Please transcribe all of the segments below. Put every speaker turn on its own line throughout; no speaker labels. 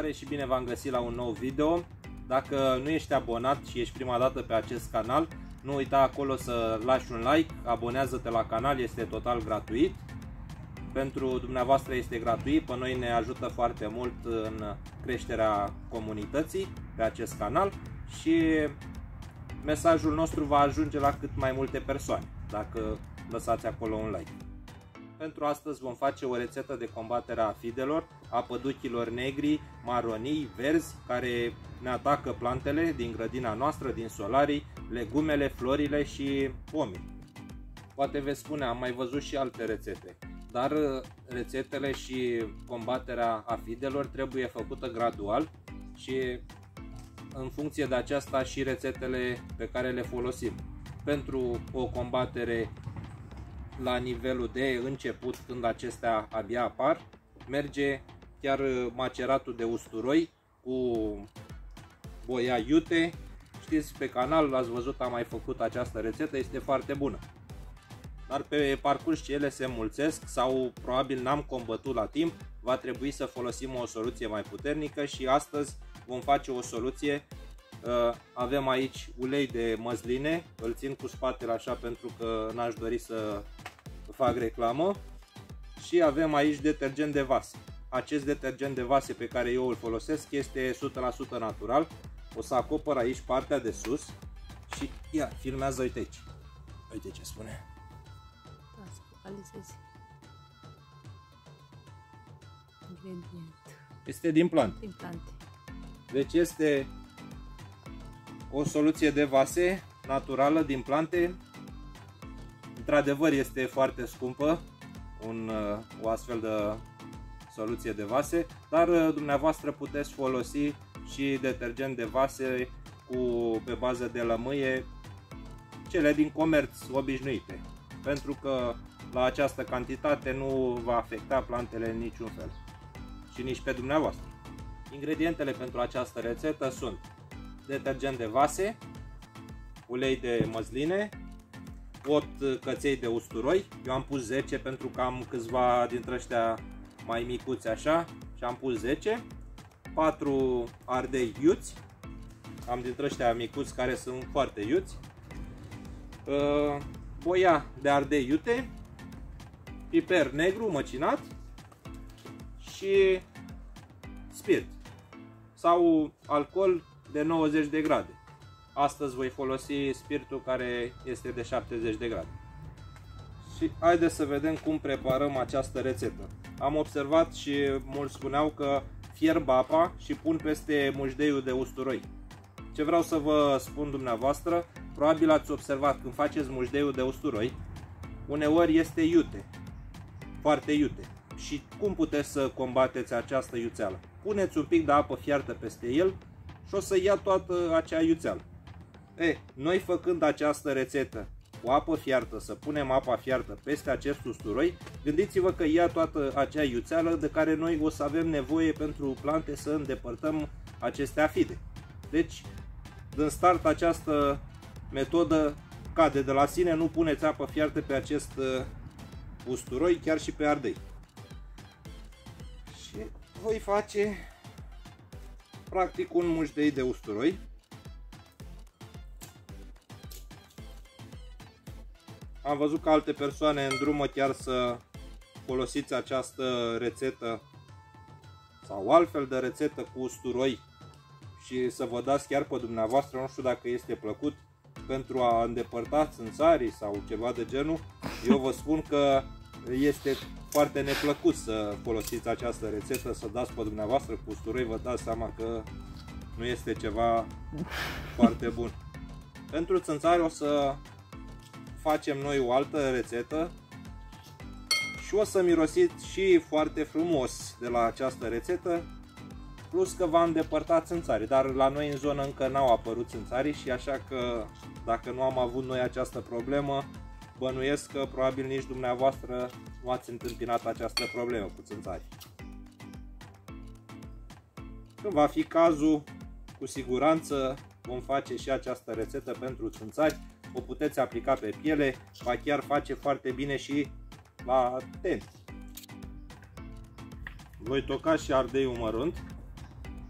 Salutare și bine v-am găsit la un nou video. Dacă nu ești abonat și ești prima dată pe acest canal, nu uita acolo să lași un like, abonează-te la canal, este total gratuit. Pentru dumneavoastră este gratuit, pe noi ne ajută foarte mult în creșterea comunității pe acest canal și mesajul nostru va ajunge la cât mai multe persoane dacă lăsați acolo un like. Pentru astăzi vom face o rețetă de combatere a afidelor, a păduchilor negri, maronii, verzi, care ne atacă plantele din grădina noastră, din solarii, legumele, florile și pomii. Poate veți spune, am mai văzut și alte rețete, dar rețetele și combaterea afidelor trebuie făcută gradual și în funcție de aceasta și rețetele pe care le folosim. Pentru o combatere la nivelul de început, când acestea abia apar, merge chiar maceratul de usturoi cu boia iute. Știți, pe canal l-ați văzut, am mai făcut această rețetă, este foarte bună. Dar pe parcurs ce ele se mulțesc sau probabil n-am combătut la timp, va trebui să folosim o soluție mai puternică și astăzi vom face o soluție. Avem aici ulei de măsline, îl țin cu spatele așa pentru că n-aș dori să fac reclamă, și avem aici detergent de vase. Acest detergent de vase pe care eu îl folosesc este 100% natural. O să acopăr aici partea de sus și ia, filmează, uite aici. Uite ce spune. Este din plante. Deci este o soluție de vase naturală din plante. Într-adevăr este foarte scumpă o astfel de soluție de vase, dar dumneavoastră puteți folosi și detergent de vase pe bază de lămâie, cele din comerț obișnuite, pentru că la această cantitate nu va afecta plantele în niciun fel și nici pe dumneavoastră. Ingredientele pentru această rețetă sunt detergent de vase, ulei de măsline, 8 căței de usturoi, eu am pus 10 pentru că am câțiva dintre ăștia mai micuți așa și am pus 10, 4 ardei iuți, am dintre ăștia micuți care sunt foarte iuți, boia de ardei iute, piper negru măcinat și spirit sau alcool de 90 de grade. Astăzi voi folosi spiritul care este de 70 de grade. Și haideți să vedem cum preparăm această rețetă. Am observat și mulți spuneau că fierb apa și pun peste mușdeiul de usturoi. Ce vreau să vă spun dumneavoastră, probabil ați observat când faceți mușdeiul de usturoi, uneori este iute, foarte iute. Și cum puteți să combateți această iuțeală? Puneți un pic de apă fiartă peste el și o să ia toată acea iuțeală. Noi făcând această rețetă cu apă fiartă, să punem apa fiartă peste acest usturoi, gândiți-vă că ia toată acea iuțeală de care noi o să avem nevoie pentru plante să îndepărtăm aceste afide. Deci, din start, această metodă cade de la sine, nu puneți apă fiartă pe acest usturoi, chiar și pe ardei. Și voi face practic un mușdei de usturoi. Am văzut că alte persoane îndrumă chiar să folosiți această rețetă sau altfel de rețetă cu usturoi și să vă dați chiar pe dumneavoastră, nu știu dacă este plăcut, pentru a îndepărta țânțarii sau ceva de genul. Eu vă spun că este foarte neplăcut să folosiți această rețetă, să dați pe dumneavoastră cu usturoi, vă dați seama că nu este ceva foarte bun. Pentru țânțari o să facem noi o altă rețetă și o să mirosiți și foarte frumos de la această rețetă, plus că va îndepărta țânțarii, dar la noi în zonă încă n-au apărut țânțarii și așa că dacă nu am avut noi această problemă, bănuiesc că probabil nici dumneavoastră nu ați întâmpinat această problemă cu țânțarii. Când va fi cazul, cu siguranță vom face și această rețetă pentru țânțari. O puteți aplica pe piele, va chiar face foarte bine și la tenți. Voi toca și ardeiul mărunt.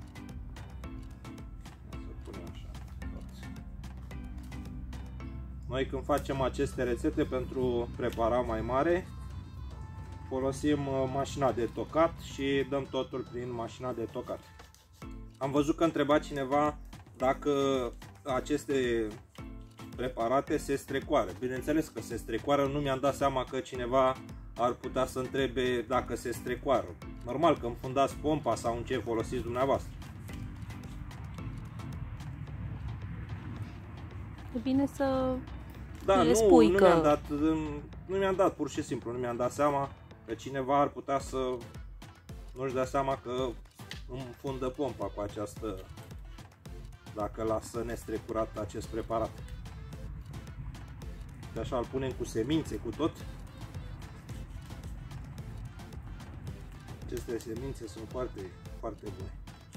Noi când facem aceste rețete pentru preparat mai mare, folosim mașina de tocat și dăm totul prin mașina de tocat. Am văzut că întreba cineva dacă aceste preparate se strecoară. Bineînțeles că se strecoară, nu mi-am dat seama că cineva ar putea să întrebe dacă se strecoară. Normal că înfundați pompa sau în ce folosiți dumneavoastră.
E bine să
da,
spui
nu
că...
mi-am dat, pur și simplu, nu mi-am dat seama că cineva ar putea să nu-și dea seama că înfundă pompa cu această, dacă lasă nestrecurat acest preparat. De așa îl punem cu semințe, cu tot. Aceste semințe sunt foarte, foarte bune.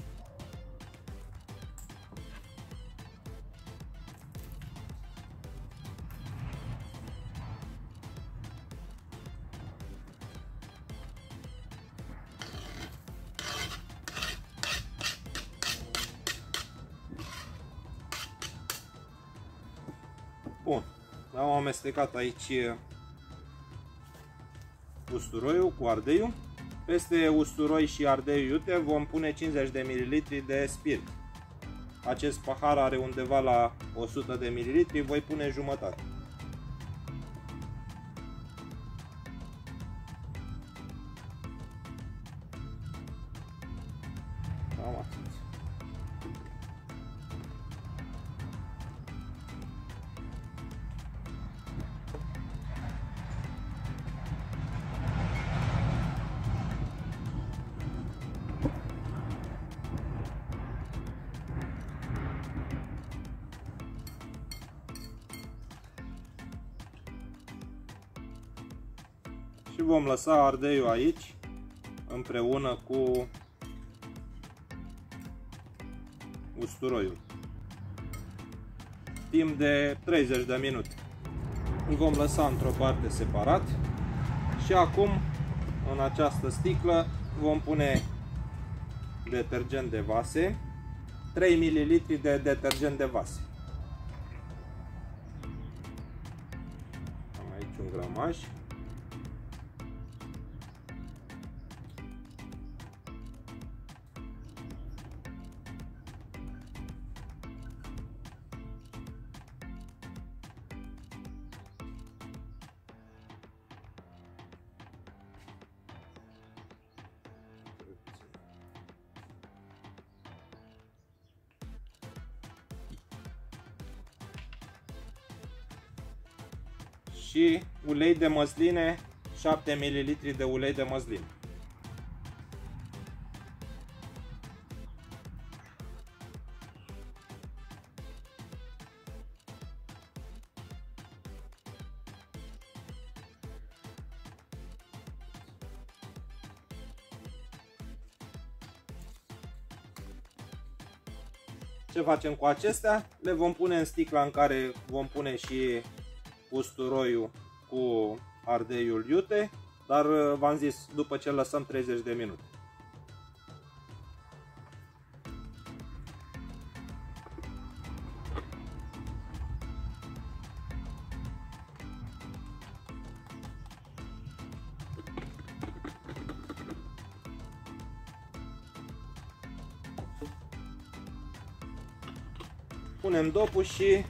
Bun, am amestecat aici usturoiul cu ardeiul. Peste usturoi și ardei iute vom pune 50 de ml de spirit. Acest pahar are undeva la 100 de ml, voi pune jumătate. Cam atât. Și vom lăsa ardeiul aici împreună cu usturoiul timp de 30 de minute. Îl vom lăsa într-o parte separat și acum în această sticlă vom pune detergent de vase, 3 ml de detergent de vase. Am aici un gramaj. Și ulei de măsline, 7 ml de ulei de măsline. Ce facem cu acestea? Le vom pune în sticla în care vom pune și usturoiul cu ardeiul iute, dar v-am zis, după ce lăsăm 30 de minute. Punem dopul și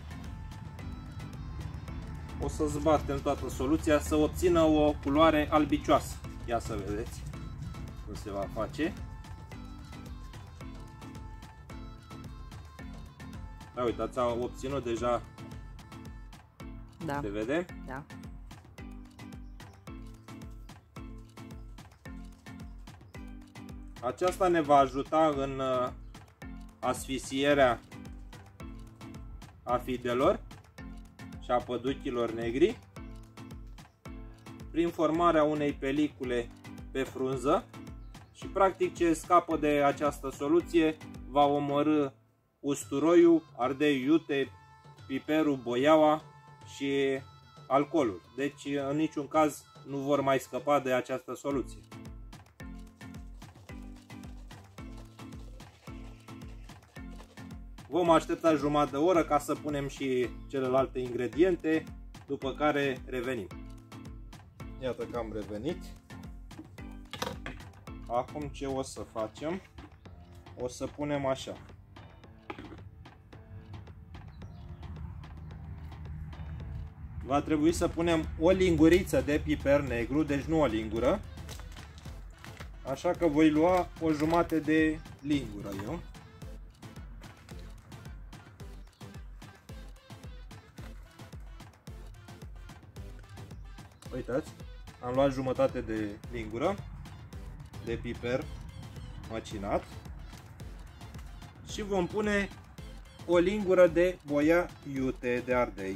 o să zbatem toată soluția să obțină o culoare albicioasă. Ia să vedeți cum se va face. Da, uitați, a obținut deja.
Da.
Se vede?
Da.
Aceasta ne va ajuta în asfixierea afidelor și a păduchilor negri prin formarea unei pelicule pe frunză și practic ce scapă de această soluție va omorî usturoiul, ardei iute, piperul, boiaua și alcoolul. Deci în niciun caz nu vor mai scăpa de această soluție. Vom aștepta jumătate de oră ca să punem și celelalte ingrediente, după care revenim. Iată că am revenit. Acum ce o să facem? O să punem așa. Va trebui să punem o linguriță de piper negru, deci nu o lingură. Așa că voi lua o jumătate de lingură eu. Uitați, am luat jumătate de lingură de piper măcinat și vom pune o lingură de boia iute de ardei.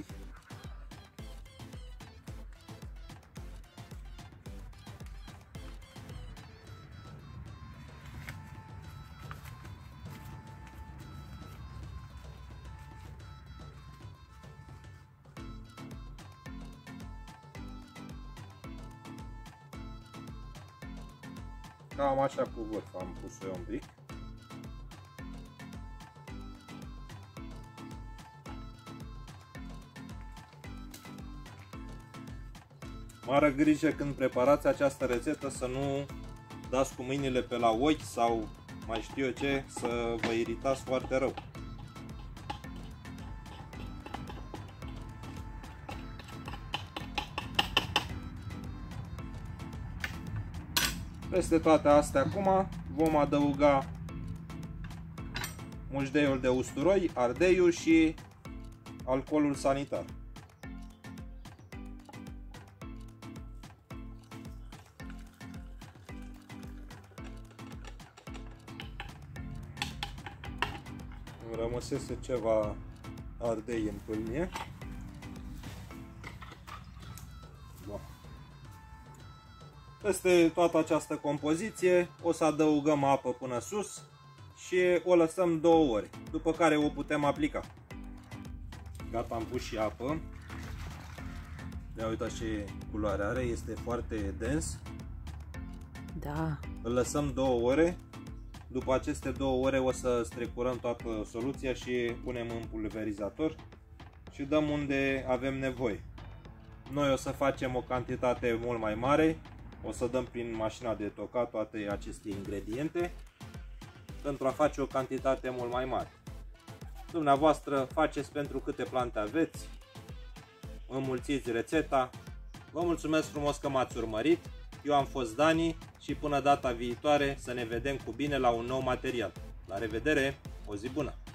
Cam așa cu vârf am pus eu un pic. Mare grijă când preparați această rețetă să nu dați cu mâinile pe la ochi sau mai știu eu ce, să vă iritați foarte rău. Peste toate astea acum vom adăuga mușdeiul de usturoi, ardeiul și alcoolul sanitar. Îmi rămăsese ceva ardei în pâlnie. Peste toată această compoziție o să adăugăm apă până sus și o lăsăm 2 ore, după care o putem aplica. Gata, am pus și apă. Ia uitați ce culoare are, este foarte dens.
Da.
Îl lăsăm 2 ore. După aceste 2 ore o să strecurăm toată soluția și punem în pulverizator și dăm unde avem nevoie. Noi o să facem o cantitate mult mai mare. O să dăm prin mașina de tocat toate aceste ingrediente pentru a face o cantitate mult mai mare. Dumneavoastră faceți pentru câte plante aveți, înmulțiți rețeta. Vă mulțumesc frumos că m-ați urmărit. Eu am fost Dani și până data viitoare să ne vedem cu bine la un nou material. La revedere, o zi bună!